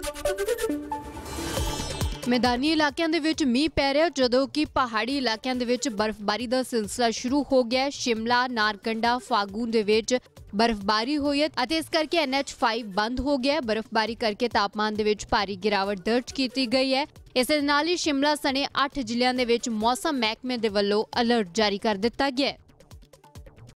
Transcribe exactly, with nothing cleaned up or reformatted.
मैदानी इलाकों के विच मीह पै रहा, जदों कि पहाड़ी इलाकों के विच बर्फबारी का सिलसिला शुरू हो गया। शिमला, नारकंडा, फागू दे विच बर्फबारी हुई है और इस करके एन एच फाइव बंद हो गया। बर्फबारी करके तापमान दे विच भारी गिरावट दर्ज की गई है। इस दे नाल ही शिमला सने अठ जिलों के विच मौसम महकमे दे वल्लों अलर्ट जारी कर दिता गया है।